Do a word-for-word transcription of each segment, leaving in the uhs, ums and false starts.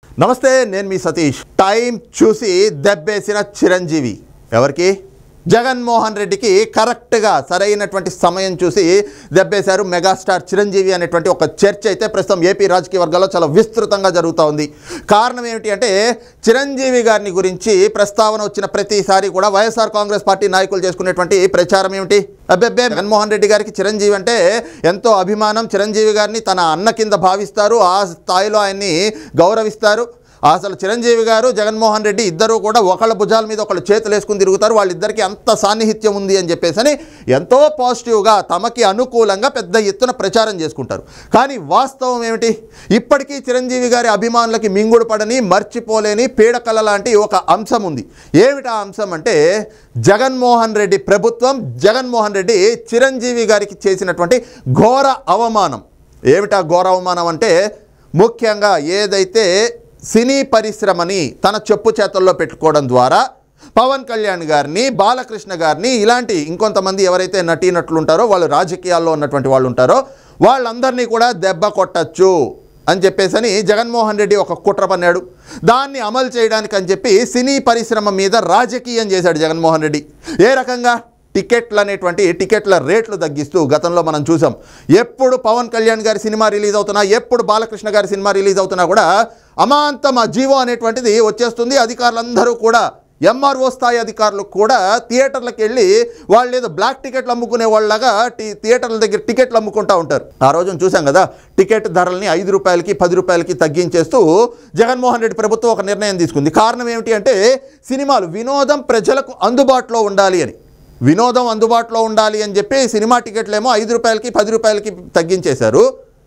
నమస్తే, నేను మీ సతీష్. టైం చూసి దెబ్బేసిన చిరంజీవి ఎవరికి? జగన్మోహన్ రెడ్డికి కరెక్ట్గా సరైనటువంటి సమయం చూసి దెబ్బేశారు మెగాస్టార్ చిరంజీవి అనేటువంటి ఒక చర్చ అయితే ప్రస్తుతం ఏపీ రాజకీయ వర్గాల్లో చాలా విస్తృతంగా జరుగుతూ ఉంది. కారణం ఏమిటి అంటే, చిరంజీవి గారిని గురించి ప్రస్తావన వచ్చిన ప్రతిసారి కూడా వైఎస్ఆర్ కాంగ్రెస్ పార్టీ నాయకులు చేసుకునేటువంటి ప్రచారం ఏమిటి? అబ్బెబ్బే, జగన్మోహన్ రెడ్డి గారికి చిరంజీవి అంటే ఎంతో అభిమానం, చిరంజీవి గారిని తన అన్న కింద భావిస్తారు, ఆ స్థాయిలో ఆయన్ని గౌరవిస్తారు. అసలు చిరంజీవి గారు జగన్మోహన్ రెడ్డి ఇద్దరు కూడా ఒకళ్ళ భుజాల మీద ఒకళ్ళు చేతులు వేసుకుని తిరుగుతారు, వాళ్ళిద్దరికీ అంత సాన్నిహిత్యం ఉంది అని చెప్పేసి అని ఎంతో పాజిటివ్గా తమకి అనుకూలంగా పెద్ద ఎత్తున ప్రచారం చేసుకుంటారు. కానీ వాస్తవం ఏమిటి? ఇప్పటికీ చిరంజీవి గారి అభిమానులకి మింగుడు పడని, మర్చిపోలేని పీడకల లాంటి ఒక అంశం ఉంది. ఏమిటా అంశం అంటే, జగన్మోహన్ రెడ్డి ప్రభుత్వం, జగన్మోహన్ రెడ్డి చిరంజీవి గారికి చేసినటువంటి ఘోర అవమానం. ఏమిటా ఘోర అవమానం అంటే, ముఖ్యంగా ఏదైతే సినీ పరిశ్రమని తన చెప్పు చేతల్లో పెట్టుకోవడం ద్వారా పవన్ కళ్యాణ్ గారిని, బాలకృష్ణ గారిని, ఇలాంటి ఇంకొంతమంది ఎవరైతే నటీనటులు ఉంటారో, వాళ్ళు రాజకీయాల్లో ఉన్నటువంటి వాళ్ళు ఉంటారో, వాళ్ళందరినీ కూడా దెబ్బ కొట్టచ్చు అని చెప్పేసి జగన్మోహన్ రెడ్డి ఒక కుట్ర పన్నాడు. దాన్ని అమలు చేయడానికి అని చెప్పి సినీ పరిశ్రమ మీద రాజకీయం చేశాడు జగన్మోహన్ రెడ్డి. ఏ రకంగా? టికెట్లు అనేటువంటి టికెట్ల రేట్లు తగ్గిస్తూ గతంలో మనం చూసాం. ఎప్పుడు పవన్ కళ్యాణ్ గారి సినిమా రిలీజ్ అవుతున్నా, ఎప్పుడు బాలకృష్ణ గారి సినిమా రిలీజ్ అవుతున్నా కూడా అమాంతం ఆ జీవో అనేటువంటిది వచ్చేస్తుంది. అధికారులందరూ కూడా, ఎంఆర్ఓ స్థాయి అధికారులు కూడా థియేటర్లకు వెళ్ళి వాళ్ళు ఏదో బ్లాక్ టికెట్లు అమ్ముకునే వాళ్ళగా థియేటర్ల దగ్గర టికెట్లు అమ్ముకుంటూ ఉంటారు. ఆ రోజున చూసాం కదా, టికెట్ ధరల్ని ఐదు రూపాయలకి పది రూపాయలకి తగ్గించేస్తూ జగన్మోహన్ రెడ్డి ప్రభుత్వం ఒక నిర్ణయం తీసుకుంది. కారణం ఏమిటి అంటే, సినిమాలు వినోదం ప్రజలకు అందుబాటులో ఉండాలి అని, వినోదం అందుబాటులో ఉండాలి అని చెప్పి సినిమా టికెట్లేమో ఐదు రూపాయలకి పది రూపాయలకి తగ్గించేశారు.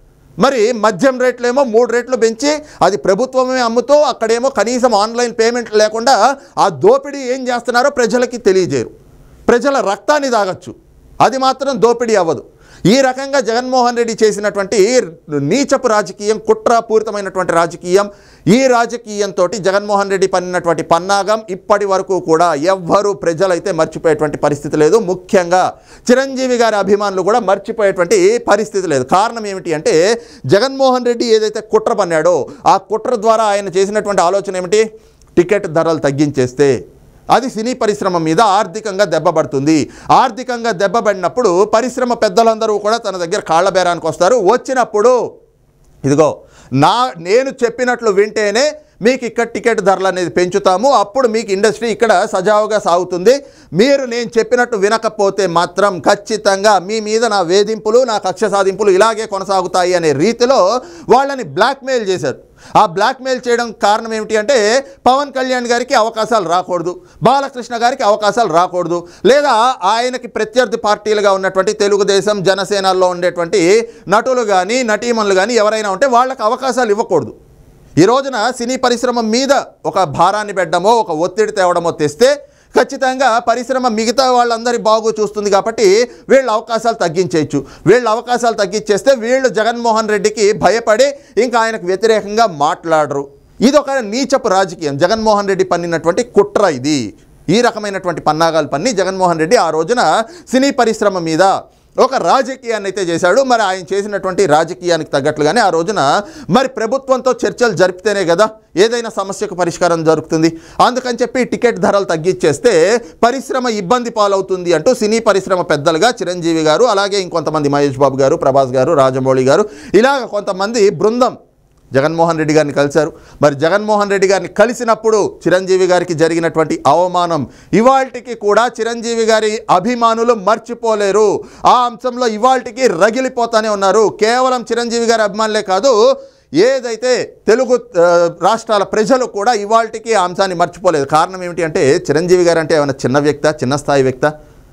మరి మద్యం రేట్లేమో మూడు రేట్లు పెంచి అది ప్రభుత్వమే అమ్ముతూ అక్కడేమో కనీసం ఆన్లైన్ పేమెంట్ లేకుండా ఆ దోపిడీ ఏం చేస్తున్నారో ప్రజలకి తెలియజేయరు. ప్రజల రక్తాన్ని తాగొచ్చు, అది మాత్రం దోపిడీ అవ్వదు. ఈ రకంగా జగన్మోహన్ రెడ్డి చేసినటువంటి నీచపు రాజకీయం, కుట్రపూరితమైనటువంటి రాజకీయం, ఈ రాజకీయంతో జగన్మోహన్ రెడ్డి పన్నినటువంటి పన్నాగం ఇప్పటి వరకు కూడా ఎవ్వరూ ప్రజలైతే మర్చిపోయేటువంటి పరిస్థితి లేదు. ముఖ్యంగా చిరంజీవి గారి అభిమానులు కూడా మర్చిపోయేటువంటి పరిస్థితి లేదు. కారణం ఏమిటి అంటే, జగన్మోహన్ రెడ్డి ఏదైతే కుట్ర పన్నాడో ఆ కుట్ర ద్వారా ఆయన చేసినటువంటి ఆలోచన ఏమిటి? టికెట్ ధరలు తగ్గించేస్తే అది సినీ పరిశ్రమ మీద ఆర్థికంగా దెబ్బపడుతుంది. ఆర్థికంగా దెబ్బపడినప్పుడు పరిశ్రమ పెద్దలందరూ కూడా తన దగ్గర కాళ్ళ బేరానికి వస్తారు. వచ్చినప్పుడు ఇదిగో నా నేను చెప్పినట్లు వింటేనే మీకు ఇక్కడ టికెట్ ధరలు అనేది పెంచుతాము, అప్పుడు మీకు ఇండస్ట్రీ ఇక్కడ సజావుగా సాగుతుంది. మీరు నేను చెప్పినట్టు వినకపోతే మాత్రం ఖచ్చితంగా మీ మీద నా వేధింపులు, నా కక్ష సాధింపులు ఇలాగే కొనసాగుతాయి అనే రీతిలో వాళ్ళని బ్లాక్మెయిల్ చేశారు. ఆ బ్లాక్మెయిల్ చేయడం కారణం ఏమిటి అంటే, పవన్ కళ్యాణ్ గారికి అవకాశాలు రాకూడదు, బాలకృష్ణ గారికి అవకాశాలు రాకూడదు, లేదా ఆయనకి ప్రత్యర్థి పార్టీలుగా ఉన్నటువంటి తెలుగుదేశం, జనసేనలో ఉండేటువంటి నటులు కానీ నటీమణులు కానీ ఎవరైనా ఉంటే వాళ్ళకి అవకాశాలు ఇవ్వకూడదు. ఈ రోజున సినీ పరిశ్రమ మీద ఒక భారాన్ని పెట్టడమో, ఒక ఒత్తిడి తేవడమో తెస్తే ఖచ్చితంగా పరిశ్రమ మిగతా వాళ్ళందరి బాగు చూస్తుంది. కాబట్టి వీళ్ళ అవకాశాలు తగ్గించేయచ్చు. వీళ్ళ అవకాశాలు తగ్గించేస్తే వీళ్ళు జగన్మోహన్ రెడ్డికి భయపడి ఇంకా ఆయనకు వ్యతిరేకంగా మాట్లాడరు. ఇది ఒక నీచపు రాజకీయం, జగన్మోహన్ రెడ్డి పన్నినటువంటి కుట్ర ఇది. ఈ రకమైనటువంటి పన్నాగాలు పన్ని జగన్మోహన్ రెడ్డి ఆ రోజున సినీ పరిశ్రమ మీద ఒక రాజకీయాన్ని అయితే చేశాడు. మరి ఆయన చేసినటువంటి రాజకీయానికి తగ్గట్లుగానే ఆ రోజున మరి ప్రభుత్వంతో చర్చలు జరిపితేనే కదా ఏదైనా సమస్యకు పరిష్కారం జరుగుతుంది. అందుకని చెప్పి టికెట్ ధరలు తగ్గించేస్తే పరిశ్రమ ఇబ్బంది పాలవుతుంది అంటూ సినీ పరిశ్రమ పెద్దలుగా చిరంజీవి గారు, అలాగే ఇంకొంతమంది మహేష్ బాబు గారు, ప్రభాస్ గారు, రాజమౌళి గారు, ఇలాగ కొంతమంది బృందం జగన్మోహన్ రెడ్డి గారిని కలిశారు. మరి జగన్మోహన్ రెడ్డి గారిని కలిసినప్పుడు చిరంజీవి గారికి జరిగినటువంటి అవమానం ఇవాల్టికి కూడా చిరంజీవి గారి అభిమానులు మర్చిపోలేరు. ఆ అంశంలో ఇవాల్టికి రగిలిపోతానే ఉన్నారు. కేవలం చిరంజీవి గారి అభిమానులే కాదు, ఏదైతే తెలుగు రాష్ట్రాల ప్రజలు కూడా ఇవాల్టికి ఆ అంశాన్ని మర్చిపోలేదు. కారణం ఏమిటి అంటే, చిరంజీవి గారు అంటే ఏమైనా చిన్న వ్యక్త, చిన్న స్థాయి వ్యక్త?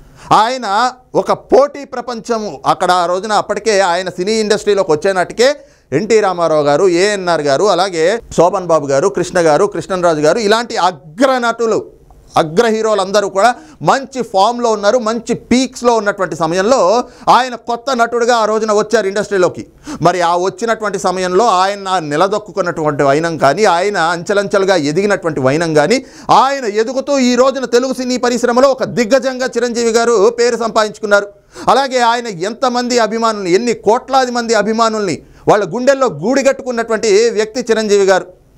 ఆయన ఒక పోటీ ప్రపంచము. అక్కడ ఆ రోజున అప్పటికే ఆయన సినీ ఇండస్ట్రీలోకి వచ్చే నాటికే ఎన్టీ రామారావు గారు, ఏఎన్ఆర్ గారు, అలాగే శోభన్ బాబు గారు, కృష్ణ గారు, కృష్ణరాజు గారు, ఇలాంటి అగ్రనటులు, అగ్ర హీరోలందరూ కూడా మంచి ఫామ్లో ఉన్నారు, మంచి పీక్స్లో ఉన్నటువంటి సమయంలో ఆయన కొత్త నటుడుగా ఆ రోజున వచ్చారు ఇండస్ట్రీలోకి. మరి ఆ వచ్చినటువంటి సమయంలో ఆయన నిలదొక్కున్నటువంటి వైనం కానీ, ఆయన అంచెలంచెలుగా ఎదిగినటువంటి వైనం కానీ, ఆయన ఎదుగుతూ ఈ రోజున తెలుగు సినీ పరిశ్రమలో ఒక దిగ్గజంగా చిరంజీవి గారు పేరు సంపాదించుకున్నారు. అలాగే ఆయన ఎంతమంది అభిమానుల్ని, ఎన్ని కోట్లాది మంది అభిమానుల్ని వాళ్ళ గుండెల్లో గూడిగట్టుకున్నటువంటి వ్యక్తి చిరంజీవి గారు.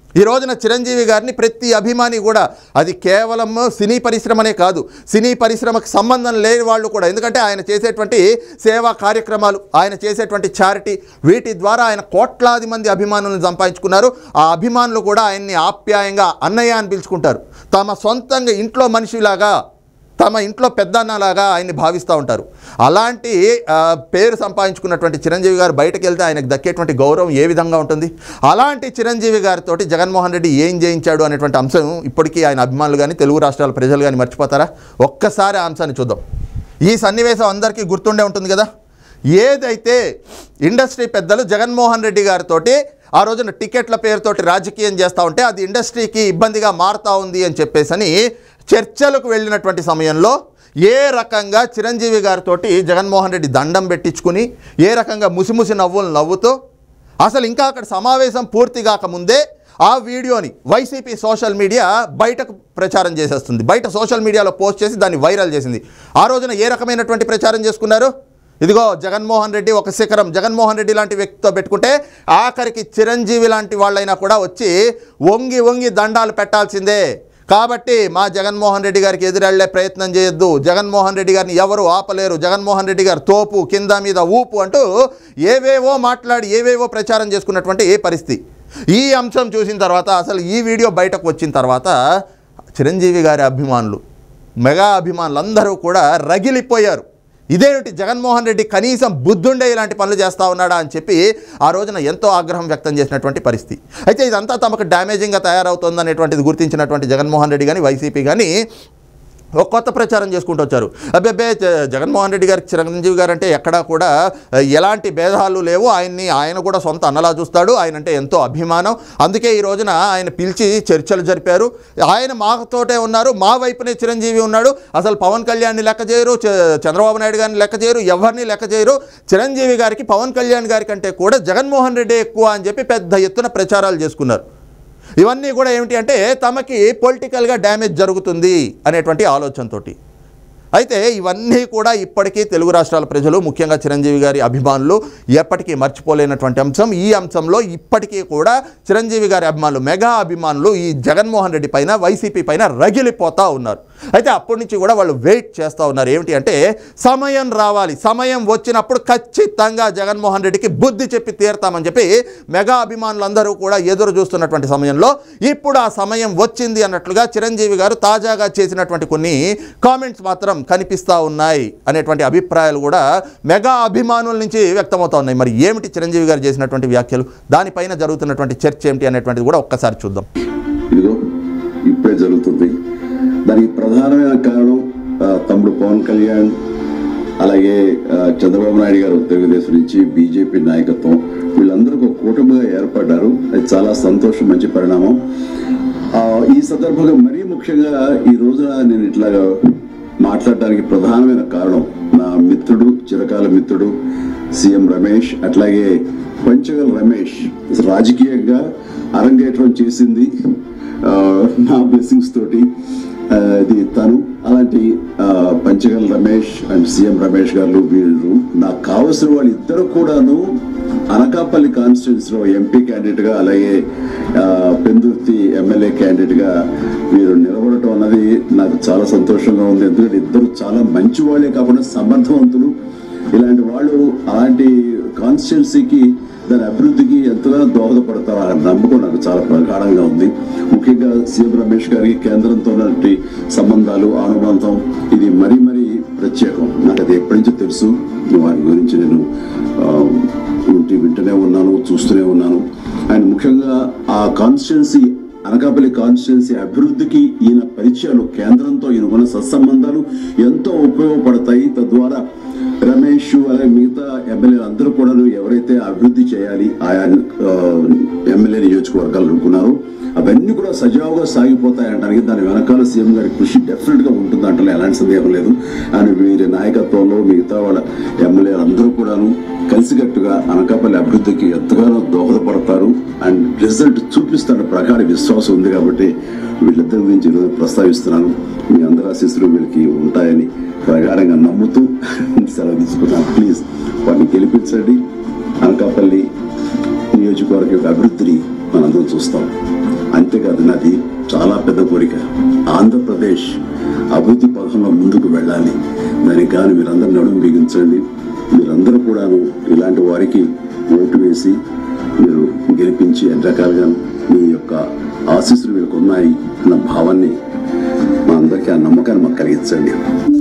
ఈ రోజున చిరంజీవి గారిని ప్రతి అభిమాని కూడా, అది కేవలం సినీ పరిశ్రమనే కాదు, సినీ పరిశ్రమకు సంబంధం లేని వాళ్ళు కూడా, ఎందుకంటే ఆయన చేసేటువంటి సేవా కార్యక్రమాలు, ఆయన చేసేటువంటి చారిటీ, వీటి ద్వారా ఆయన కోట్లాది మంది అభిమానులను సంపాదించుకున్నారు. ఆ అభిమానులు కూడా ఆయన్ని ఆప్యాయంగా అన్నయ్య అని పిలుచుకుంటారు. తమ సొంతంగా ఇంట్లో మనిషిలాగా, తమ ఇంట్లో పెద్దన్నలాగా ఆయన్ని భావిస్తూ ఉంటారు. అలాంటి పేరు సంపాదించుకున్నటువంటి చిరంజీవి గారు బయటకు వెళ్తే ఆయనకు దక్కేటువంటి గౌరవం ఏ విధంగా ఉంటుంది? అలాంటి చిరంజీవి గారితో జగన్మోహన్ రెడ్డి ఏం చేయించాడు అనేటువంటి అంశం ఇప్పటికీ ఆయన అభిమానులు కానీ తెలుగు రాష్ట్రాల ప్రజలు కానీ మర్చిపోతారా? ఒక్కసారి ఆ అంశాన్ని చూద్దాం. ఈ సన్నివేశం అందరికీ గుర్తుండే ఉంటుంది కదా. ఏదైతే ఇండస్ట్రీ పెద్దలు జగన్మోహన్ రెడ్డి గారితో ఆ రోజున టికెట్ల పేరుతోటి రాజకీయం చేస్తూ ఉంటే అది ఇండస్ట్రీకి ఇబ్బందిగా మారుతూ ఉంది అని చెప్పేసి చర్చలకు వెళ్ళినటువంటి సమయంలో ఏ రకంగా చిరంజీవి గారితో జగన్మోహన్ రెడ్డి దండం పెట్టించుకుని, ఏ రకంగా ముసిముసి నవ్వులు నవ్వుతూ, అసలు ఇంకా అక్కడ సమావేశం పూర్తి కాకముందే ఆ వీడియోని వైసీపీ సోషల్ మీడియా బయటకు ప్రచారం చేసేస్తుంది. బయట సోషల్ మీడియాలో పోస్ట్ చేసి దాన్ని వైరల్ చేసింది. ఆ రోజున ఏ రకమైనటువంటి ప్రచారం చేసుకున్నారు? ఇదిగో జగన్మోహన్ రెడ్డి ఒక శిఖరం, జగన్మోహన్ రెడ్డి లాంటి వ్యక్తితో పెట్టుకుంటే ఆఖరికి చిరంజీవి లాంటి వాళ్ళైనా కూడా వచ్చి వంగి వంగి దండాలు పెట్టాల్సిందే, కాబట్టి మా జగన్మోహన్ రెడ్డి గారికి ఎదురెళ్లే ప్రయత్నం చేయొద్దు, జగన్మోహన్ రెడ్డి గారిని ఎవరు ఆపలేరు, జగన్మోహన్ రెడ్డి గారు తోపు, కింద మీద ఊపు అంటూ ఏవేవో మాట్లాడి ఏవేవో ప్రచారం చేసుకున్నటువంటి ఏ పరిస్థితి. ఈ అంశం చూసిన తర్వాత, అసలు ఈ వీడియో బయటకు వచ్చిన తర్వాత చిరంజీవి గారి అభిమానులు, మెగా అభిమానులు అందరూ కూడా రగిలిపోయారు. ఇదేమిటి, జగన్మోహన్ రెడ్డి కనీసం బుద్ధుండే ఇలాంటి పనులు చేస్తూ ఉన్నాడా అని చెప్పి ఆ రోజున ఎంతో ఆగ్రహం వ్యక్తం చేసినటువంటి పరిస్థితి. అయితే ఇదంతా తమకు డ్యామేజింగ్గా తయారవుతుంది అనేటువంటిది గుర్తించినటువంటి జగన్మోహన్ రెడ్డి కానీ వైసీపీ కానీ ఒక కొత్త ప్రచారం చేసుకుంటూ వచ్చారు. అబ్బే జగన్మోహన్ రెడ్డి గారికి చిరంజీవి గారు అంటే ఎక్కడా కూడా ఎలాంటి భేదాలు లేవు, ఆయన్ని ఆయన కూడా సొంత అన్నలా చూస్తాడు, ఆయన అంటే ఎంతో అభిమానం, అందుకే ఈ రోజున ఆయన పిలిచి చర్చలు జరిపారు, ఆయన మాతోటే ఉన్నారు, మా వైపునే చిరంజీవి ఉన్నాడు, అసలు పవన్ కళ్యాణ్ని లెక్క చేయరు, చంద్రబాబు నాయుడు గారిని లెక్క చేయరు, ఎవరిని లెక్క చేయరు, చిరంజీవి గారికి పవన్ కళ్యాణ్ గారి కంటే కూడా జగన్మోహన్ రెడ్డి ఎక్కువ అని చెప్పి పెద్ద ఎత్తున ప్రచారాలు చేసుకున్నారు. ఇవన్నీ కూడా ఏమిటి అంటే తమకి పొలిటికల్గా డ్యామేజ్ జరుగుతుంది అనేటువంటి ఆలోచనతోటి. అయితే ఇవన్నీ కూడా ఇప్పటికీ తెలుగు రాష్ట్రాల ప్రజలు, ముఖ్యంగా చిరంజీవి గారి అభిమానులు ఎప్పటికీ మర్చిపోలేనటువంటి అంశం. ఈ అంశంలో ఇప్పటికీ కూడా చిరంజీవి గారి అభిమానులు, మెగా అభిమానులు ఈ జగన్మోహన్ రెడ్డి పైన, వైసీపీ పైన రగిలిపోతూ ఉన్నారు. అయితే అప్పటి నుంచి కూడా వాళ్ళు వెయిట్ చేస్తూ ఉన్నారు. ఏమిటి అంటే సమయం రావాలి, సమయం వచ్చినప్పుడు ఖచ్చితంగా జగన్మోహన్ రెడ్డికి బుద్ధి చెప్పి తీరుతామని చెప్పి మెగా అభిమానులందరూ కూడా ఎదురు చూస్తున్నటువంటి సమయంలో ఇప్పుడు ఆ సమయం వచ్చింది అన్నట్లుగా చిరంజీవి గారు తాజాగా చేసినటువంటి కొన్ని కామెంట్స్ మాత్రం కనిపిస్తూ ఉన్నాయి అనేటువంటి అభిప్రాయాలు కూడా మెగా అభిమానుల నుంచి వ్యక్తమవుతూ ఉన్నాయి. మరి ఏమిటి చిరంజీవి గారు చేసినటువంటి వ్యాఖ్యలు, దానిపైన జరుగుతున్నటువంటి చర్చ ఏమిటి అనేటువంటిది కూడా ఒక్కసారి చూద్దాం. ఇదిగో ఇప్పుడే జరుగుతుంది. దానికి ప్రధానమైన కారణం తమ్ముడు పవన్ కళ్యాణ్, అలాగే చంద్రబాబు నాయుడు గారు తెలుగుదేశం నుంచి, బీజేపీ నాయకత్వం, వీళ్ళందరూ ఒక కూటమిగా ఏర్పడ్డారు. అది చాలా సంతోషం, మంచి పరిణామం. ఈ సందర్భంగా మరీ ముఖ్యంగా ఈ రోజున నేను ఇట్లాగా మాట్లాడడానికి ప్రధానమైన కారణం నా మిత్రుడు, చిరకాల మిత్రుడు సీఎం రమేష్, అట్లాగే పంచగల్ రమేష్ రాజకీయంగా అరంగేట్రం చేసింది నా బ్లెస్సింగ్స్ తోటి. ఇది తను అలాంటి పంచగల్ రమేష్ అండ్ సీఎం రమేష్ గారు వీళ్ళు నాకు కావలసిన వాళ్ళు ఇద్దరు కూడాను అనకాపల్లి కాన్స్టిట్యున్సీలో ఎంపీ క్యాండిడేట్గా, అలాగే పెందుర్తి ఎమ్మెల్యే క్యాండిడేట్గా వీరు నిలబడటం అన్నది నాకు చాలా సంతోషంగా ఉంది. ఎందుకంటే ఇద్దరు చాలా మంచి వాళ్ళే కాకుండా సమర్థవంతులు. ఇలాంటి వాళ్ళు అలాంటి కాన్స్టిట్యున్సీకి, దాని అభివృద్ధికి ఎంతగానో దోహదపడతారు అనే నమ్మకం నాకు చాలా ప్రగాఢంగా ఉంది. ముఖ్యంగా సీఎం రమేష్ గారికి కేంద్రంతో ఉన్నటువంటి సంబంధాలు, అనుబంధం ఇది మరీ మరీ ప్రత్యేకం. నాకు అది ఎప్పటి నుంచో తెలుసు. వారి గురించి నేను ఉంటే వింటూనే ఉన్నాను, చూస్తూనే ఉన్నాను. అండ్ ముఖ్యంగా ఆ కాన్స్టిట్యున్సీ, అనకాపల్లి కాన్స్టిట్యున్సీ అభివృద్ధికి ఈయన పరిచయాలు, కేంద్రంతో ఈయన ఉన్న సత్సంబంధాలు ఎంతో ఉపయోగపడతాయి. తద్వారా రమేష్ అలాగే మిగతా ఎమ్మెల్యేలు అందరూ కూడా ఎవరైతే అభివృద్ధి చేయాలి ఆయా ఎమ్మెల్యే నియోజకవర్గాలు అనుకున్నారో అవన్నీ కూడా సజావుగా సాగిపోతాయి అనడానికి దాని వెనకాల సీఎం గారి కృషి డెఫినెట్ గా ఉంటుంది అంటే ఎలాంటి సందేహం లేదు. అండ్ వీరి నాయకత్వంలో మిగతా వాళ్ళ ఎమ్మెల్యేలు అందరూ కూడాను కలిసికట్టుగా అనకాపల్లి అభివృద్ధికి ఎంతగానో దోహదపడతారు అండ్ రిజల్ట్ చూపిస్తున్న ప్రకారం విశ్వాసం ఉంది. కాబట్టి వీళ్ళిద్దరి గురించి ఈరోజు ప్రస్తావిస్తున్నాను. మీ అందరి ఆశీస్సులు వీళ్ళకి ఉంటాయని ప్రగాఢంగా నమ్ముతూ సెలవు తీసుకున్నాను. ప్లీజ్ వారిని గెలిపించండి. అనకాపల్లి నియోజకవర్గ యొక్క అభివృద్ధిని మనందరం చూస్తాం. అంతేకాదు నాది చాలా పెద్ద కోరిక. ఆంధ్రప్రదేశ్ అభివృద్ధి పథంలో ముందుకు వెళ్ళాలి. దానికి కానీ మీరందరూ నడుము బిగించండి. మీరందరూ కూడాను ఇలాంటి వారికి ఓటు వేసి మీరు గెలిపించి అన్ని రకాలుగా మీ యొక్క ఆశీస్సులు మీకు ఉన్నాయి అన్న భావాన్ని మా అందరికీ ఆ నమ్మకాన్ని మాకు కలిగించండి.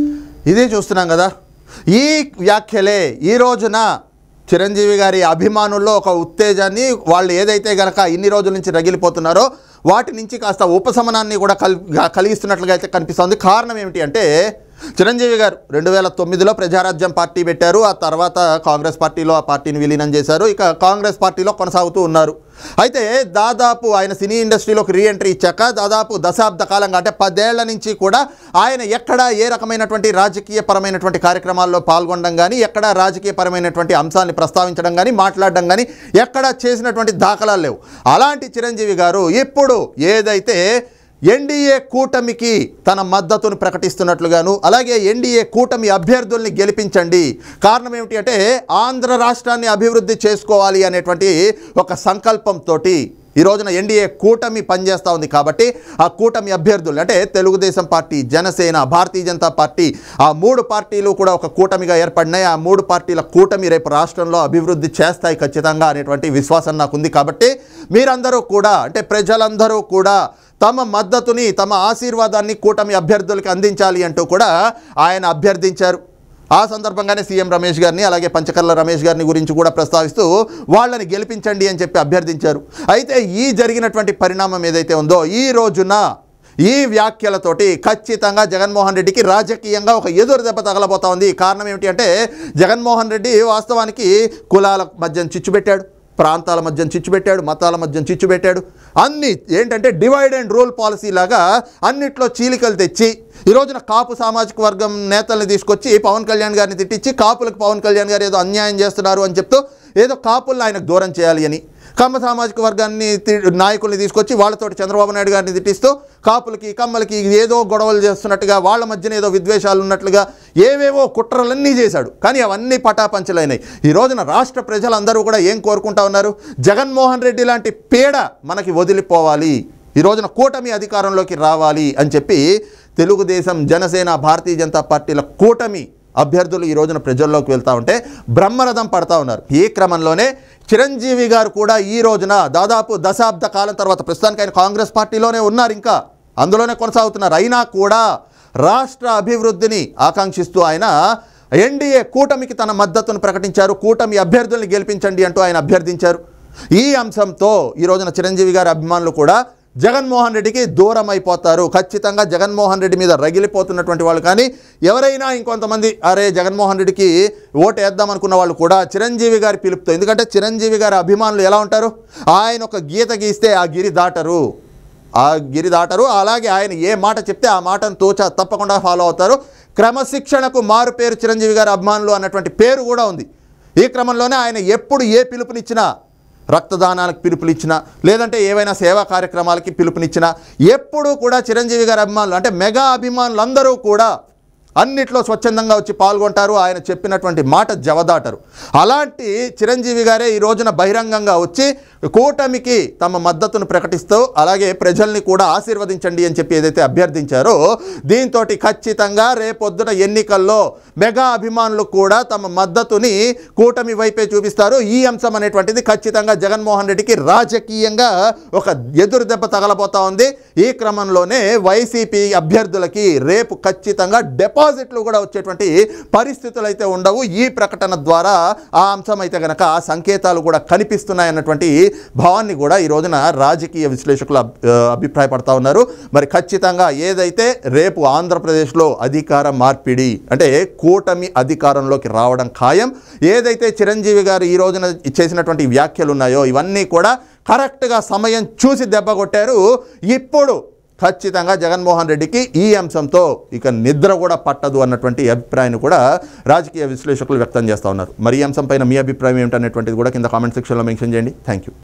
ఇదే చూస్తున్నాం కదా. ఈ వ్యాఖ్యలే ఈ రోజున చిరంజీవి గారి అభిమానుల్లో ఒక ఉత్తేజాన్ని, వాళ్ళు ఏదైతే గనక ఇన్ని రోజుల నుంచి రగిలిపోతున్నారో వాటి నుంచి కాస్త ఉపశమనాన్ని కూడా కల్ కలిగిస్తున్నట్లుగా అయితే కనిపిస్తుంది. కారణం ఏమిటి అంటే, చిరంజీవి గారు రెండు వేల తొమ్మిదిలో ప్రజారాజ్యం పార్టీ పెట్టారు. ఆ తర్వాత కాంగ్రెస్ పార్టీలో ఆ పార్టీని విలీనం చేశారు. ఇక కాంగ్రెస్ పార్టీలో కొనసాగుతూ ఉన్నారు. అయితే దాదాపు ఆయన సినీ ఇండస్ట్రీలోకి రీఎంట్రీ ఇచ్చాక దాదాపు దశాబ్ద కాలంగా, అంటే పదేళ్ల నుంచి కూడా ఆయన ఎక్కడ ఏ రకమైనటువంటి రాజకీయ పరమైనటువంటి కార్యక్రమాల్లో పాల్గొనడం కానీ, ఎక్కడ రాజకీయ పరమైనటువంటి అంశాన్ని ప్రస్తావించడం కానీ, మాట్లాడడం కానీ ఎక్కడ చేసినటువంటి దాఖలాలు లేవు. అలాంటి చిరంజీవి గారు ఇప్పుడు ఏదైతే ఎన్డీఏ కూటమికి తన మద్దతును ప్రకటిస్తున్నట్లుగాను, అలాగే ఎన్డీఏ కూటమి అభ్యర్థుల్ని గెలిపించండి, కారణం ఏమిటి అంటే ఆంధ్ర రాష్ట్రాన్ని అభివృద్ధి చేసుకోవాలి అనేటువంటి ఒక సంకల్పంతో ఈ రోజున ఎన్డీఏ కూటమి పనిచేస్తూ ఉంది. కాబట్టి ఆ కూటమి అభ్యర్థులు అంటే తెలుగుదేశం పార్టీ, జనసేన, భారతీయ జనతా పార్టీ, ఆ మూడు పార్టీలు కూడా ఒక కూటమిగా ఏర్పడినాయి. ఆ మూడు పార్టీల కూటమి రేపు రాష్ట్రంలో అభివృద్ధి చేస్తాయి ఖచ్చితంగా అనేటువంటి విశ్వాసం నాకు ఉంది. కాబట్టి మీరందరూ కూడా, అంటే ప్రజలందరూ కూడా తమ మద్దతుని, తమ ఆశీర్వాదాన్ని కూటమి అభ్యర్థులకి అందించాలి అంటూ కూడా ఆయన అభ్యర్థించారు. ఆ సందర్భంగానే సీఎం రమేష్ గారిని, అలాగే పంచకర్ల రమేష్ గారిని గురించి కూడా ప్రస్తావిస్తూ వాళ్ళని గెలిపించండి అని చెప్పి అభ్యర్థించారు. అయితే ఈ జరిగినటువంటి పరిణామం ఏదైతే ఉందో, ఈ రోజున ఈ వ్యాఖ్యలతోటి ఖచ్చితంగా జగన్మోహన్ రెడ్డికి రాజకీయంగా ఒక ఎదురు దెబ్బ తగలబోతా ఉంది. కారణం ఏమిటి అంటే, జగన్మోహన్ రెడ్డి వాస్తవానికి కులాల మధ్య చిచ్చు పెట్టాడు, ప్రాంతాల మధ్య చిచ్చు పెట్టాడు, మతాల మధ్య చిచ్చు పెట్టాడు. అన్నీ ఏంటంటే డివైడ్ అండ్ రూల్ పాలసీ లాగా అన్నిట్లో చీలికలు తెచ్చి ఈ రోజున కాపు సామాజిక వర్గం నేతల్ని తీసుకొచ్చి పవన్ కళ్యాణ్ గారిని తిట్టించి, కాపులకు పవన్ కళ్యాణ్ గారు ఏదో అన్యాయం చేస్తున్నారు అని చెప్తూ ఏదో కాపుల్ని ఆయనకు దూరం చేయాలి అని, కమ్మ సామాజిక వర్గాన్ని నాయకుల్ని తీసుకొచ్చి వాళ్ళతోటి చంద్రబాబు నాయుడు గారిని తిట్టిస్తూ కాపులకి కమ్మలకి ఏదో గొడవలు చేస్తున్నట్టుగా, వాళ్ళ మధ్యన ఏదో విద్వేషాలు ఉన్నట్లుగా ఏవేవో కుట్రలన్నీ చేశాడు. కానీ అవన్నీ పటాపంచలైనాయి. ఈ రోజున రాష్ట్ర ప్రజలందరూ కూడా ఏం కోరుకుంటా ఉన్నారు? జగన్మోహన్ రెడ్డి లాంటి పీడ మనకి వదిలిపోవాలి, ఈ రోజున కూటమి అధికారంలోకి రావాలి అని చెప్పి తెలుగుదేశం, జనసేన, భారతీయ జనతా పార్టీల కూటమి అభ్యర్థులు ఈ రోజున ప్రజల్లోకి వెళ్తూ ఉంటే బ్రహ్మరథం పడతా ఉన్నారు. ఈ క్రమంలోనే చిరంజీవి గారు కూడా ఈ రోజున దాదాపు దశాబ్ద కాలం తర్వాత, ప్రస్తుతానికి ఆయన కాంగ్రెస్ పార్టీలోనే ఉన్నారు, ఇంకా అందులోనే కొనసాగుతున్నారు, అయినా కూడా రాష్ట్ర అభివృద్ధిని ఆకాంక్షిస్తూ ఆయన ఎన్డీఏ కూటమికి తన మద్దతును ప్రకటించారు. కూటమి అభ్యర్థుల్ని గెలిపించండి అంటూ ఆయన అభ్యర్థించారు. ఈ అంశంతో ఈ రోజున చిరంజీవి గారి అభిమానులు కూడా జగన్మోహన్ రెడ్డికి దూరం అయిపోతారు. ఖచ్చితంగా జగన్మోహన్ రెడ్డి మీద రగిలిపోతున్నటువంటి వాళ్ళు కానీ, ఎవరైనా ఇంకొంతమంది అరే జగన్మోహన్ రెడ్డికి ఓటు వేద్దాం అనుకున్న వాళ్ళు కూడా చిరంజీవి గారి పిలుపుతో, ఎందుకంటే చిరంజీవి గారి అభిమానులు ఎలా ఉంటారు, ఆయన ఒక గీత గీస్తే ఆ గిరి దాటరు, ఆ గిరి దాటరు అలాగే ఆయన ఏ మాట చెప్తే ఆ మాటను తోచ తప్పకుండా ఫాలో అవుతారు. క్రమశిక్షణకు మారు పేరు చిరంజీవి గారి అభిమానులు అన్నటువంటి పేరు కూడా ఉంది. ఈ క్రమంలోనే ఆయన ఎప్పుడు ఏ పిలుపునిచ్చినా, రక్తదానాలకు పిలుపునిచ్చినా, లేదంటే ఏవైనా సేవా కార్యక్రమాలకి పిలుపునిచ్చినా, ఎప్పుడూ కూడా చిరంజీవి గారి అభిమానులు అంటే మెగా అభిమానులు అందరూ కూడా అన్నిట్లో స్వచ్ఛందంగా వచ్చి పాల్గొంటారు. ఆయన చెప్పినటువంటి మాట జవదాటరు. అలాంటి చిరంజీవి గారే ఈ రోజున బహిరంగంగా వచ్చి కూటమికి తమ మద్దతును ప్రకటిస్తూ, అలాగే ప్రజల్ని కూడా ఆశీర్వదించండి అని చెప్పి ఏదైతే అభ్యర్థించారో, దీంతో ఖచ్చితంగా రేపొద్దున ఎన్నికల్లో మెగా అభిమానులు కూడా తమ మద్దతుని కూటమి వైపే చూపిస్తారు. ఈ అంశం అనేటువంటిది ఖచ్చితంగా జగన్మోహన్ రెడ్డికి రాజకీయంగా ఒక ఎదురు దెబ్బ తగలబోతా ఉంది. ఈ క్రమంలోనే వైసీపీ అభ్యర్థులకి రేపు ఖచ్చితంగా డిపాజిట్లు కూడా వచ్చేటువంటి పరిస్థితులు అయితే ఉండవు. ఈ ప్రకటన ద్వారా ఆ అంశం అయితే గనక సంకేతాలు కూడా కనిపిస్తున్నాయి అన్నటువంటి భావాన్ని కూడా ఈ రోజున రాజకీయ విశ్లేషకులు అభిప్రాయపడతా ఉన్నారు. మరి ఖచ్చితంగా ఏదైతే రేపు ఆంధ్రప్రదేశ్లో అధికార మార్పిడి అంటే కూటమి అధికారంలోకి రావడం ఖాయం. ఏదైతే చిరంజీవి గారు ఈ రోజున చేసినటువంటి వ్యాఖ్యలు ఉన్నాయో ఇవన్నీ కూడా కరెక్ట్గా సమయం చూసి దెబ్బ కొట్టారు. ఇప్పుడు ఖచ్చితంగా జగన్మోహన్ రెడ్డికి ఈ అంశంతో ఇక నిద్ర కూడా పట్టదు అన్నటువంటి అభిప్రాయాన్ని కూడా రాజకీయ విశ్లేషకులు వ్యక్తం చేస్తూ ఉన్నారు. మరి ఈ అంశంపైన మీ అభిప్రాయం ఏమిటనేటువంటిది కూడా కింద కామెంట్ సెక్షన్లో మెన్షన్ చేయండి. Thank you.